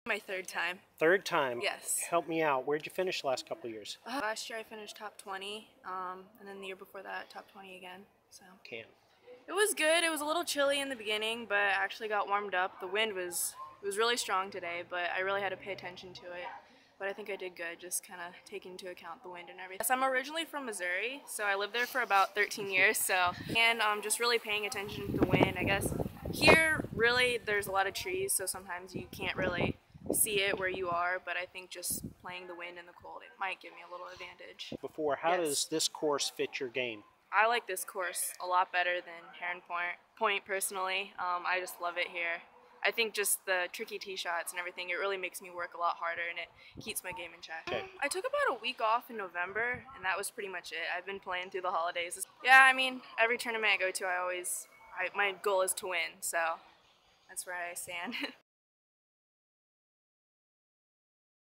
My third time. Third time? Yes. Help me out. Where'd you finish the last couple of years? Last year I finished top 20, and then the year before that, top 20 again. So it was good. It was a little chilly in the beginning, but I actually got warmed up. The wind was really strong today, but I really had to pay attention to it. But I think I did good, just kind of taking into account the wind and everything. Yes, I'm originally from Missouri, so I lived there for about 13 years. So, and just really paying attention to the wind. I guess here, really, there's a lot of trees, so sometimes you can't really see it where you are. But I think just playing the wind and the cold, it might give me a little advantage. How does this course fit your game? I like this course a lot better than Heron Point personally. I just love it here. I think just the tricky tee shots and everything, it really makes me work a lot harder and it keeps my game in check. Okay. I took about a week off in November and that was pretty much it. I've been playing through the holidays. Yeah, I mean, every tournament I go to, my goal is to win, so that's where I stand.